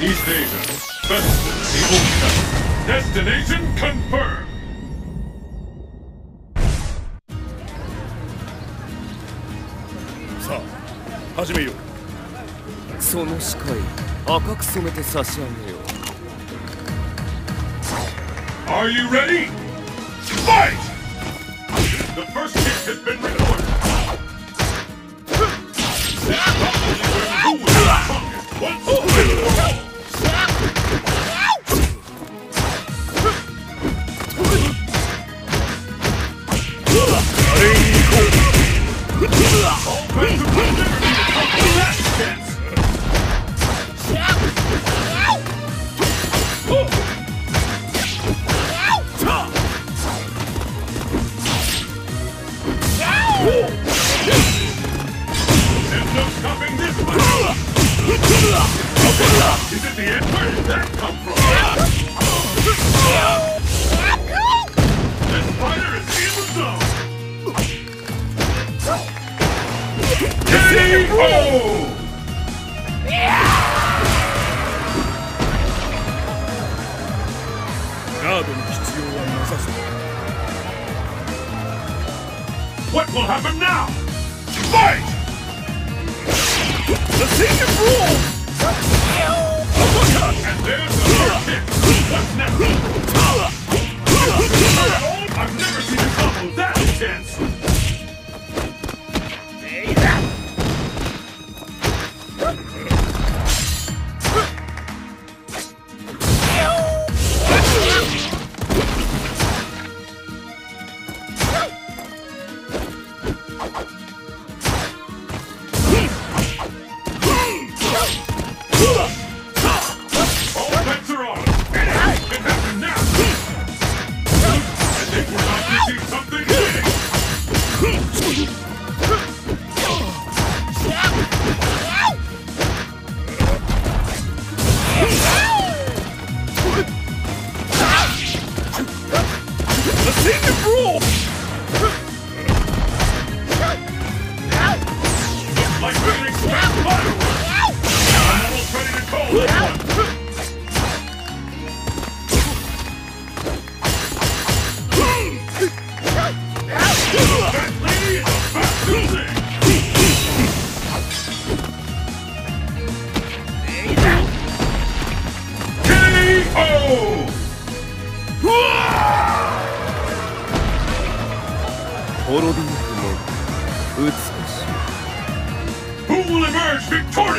East Asia. Festival Evil Town. Destination confirmed. さあ、始めよう。 その視界、赤く染めて差し上げよう。 Are you ready? Fight! The first hit has been recorded. Who is the strongest? Once and for all. All fans will never be the top of that chance. There's no stopping this one. Is it the end? Where did that come from? This fighter is in the zone. KO! What will happen now? Fight! The senior rule! And there's the first hit. What's next? I've never seen a combo that intense. Who will emerge victorious?